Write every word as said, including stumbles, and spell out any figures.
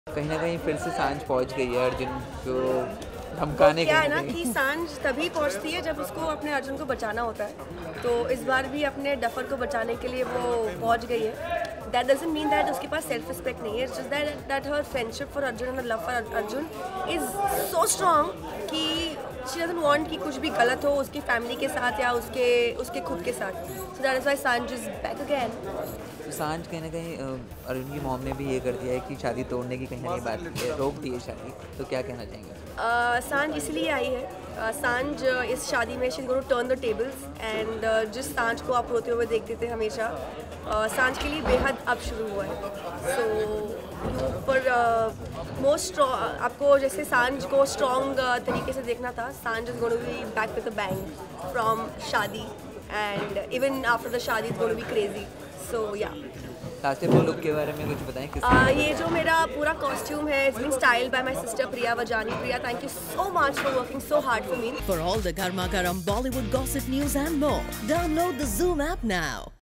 कहीं न कहीं फिर से सांझ पहुँच गई है अर्जुन को धमकाने क्या कहीं है न ना कहीं। कि सांझ तभी पहुंचती है जब उसको अपने अर्जुन को बचाना होता है। तो इस बार भी अपने डफर को बचाने के लिए वो पहुंच गई है। दैट डजंट मीन दैट उसके पास सेल्फ रिस्पेक्ट नहीं है। It's just that that her friendship for Arjun and love for Arjun is so strong कि शी डजंट वांट कि कुछ भी गलत हो उसकी फैमिली के साथ या उसके उसके खुद के साथ। So that is why Sanjh is back again. तो सांझ कहीं न कहीं अ, अर्जुन की मॉम ने भी ये कर दिया है कि शादी तोड़ने की कहीं न कहीं बात की है, रोक दी है शादी। तो क्या कहना चाहेंगे? Uh, सांझ इसलिए आई है। uh, सांझ uh, इस शादी में she gonna turn the tables and जिस सांझ को आप रोते हुए देखते थे हमेशा, uh, सांझ के लिए बेहद अब शुरू हुआ है। सो पर मोस्ट आपको जैसे सांझ को स्ट्रॉन्ग तरीके से देखना था, Sanjh is gonna be back with a bang from shaadi and even after the shaadi is gonna be crazy. So या लास्ट टाइम लुक के बारे में कुछ बताएं किस Uh, ये जो मेरा पूरा कॉस्ट्यूम है, it's been styled by my sister Priya Vajani. Priya, thank you so much for working so hard for me. For all the Garma Garam Bollywood gossip news and more, download the Zoom app now.